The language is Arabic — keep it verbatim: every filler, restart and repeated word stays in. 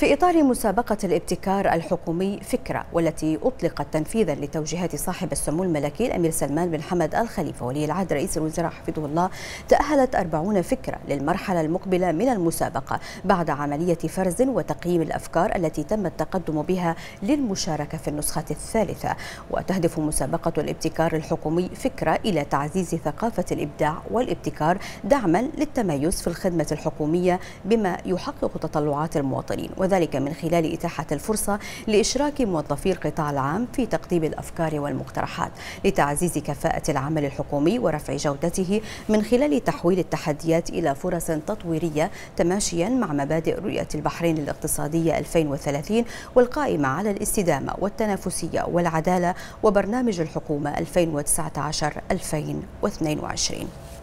في إطار مسابقة الابتكار الحكومي فكرة، والتي أطلقت تنفيذا لتوجيهات صاحب السمو الملكي الأمير سلمان بن حمد آل خليفة ولي العهد رئيس الوزراء حفظه الله، تأهلت أربعين فكرة للمرحلة المقبلة من المسابقة بعد عملية فرز وتقييم الأفكار التي تم التقدم بها للمشاركة في النسخة الثالثة. وتهدف مسابقة الابتكار الحكومي فكرة إلى تعزيز ثقافة الإبداع والابتكار دعما للتميز في الخدمة الحكومية بما يحقق تطلعات المواطنين، وذلك من خلال إتاحة الفرصة لإشراك موظفي القطاع العام في تقديم الأفكار والمقترحات لتعزيز كفاءة العمل الحكومي ورفع جودته من خلال تحويل التحديات إلى فرص تطويرية تماشيا مع مبادئ رؤية البحرين الاقتصادية ألفين وثلاثين والقائمة على الاستدامة والتنافسية والعدالة وبرنامج الحكومة ألفين وتسعة عشر ألفين واثنين وعشرين.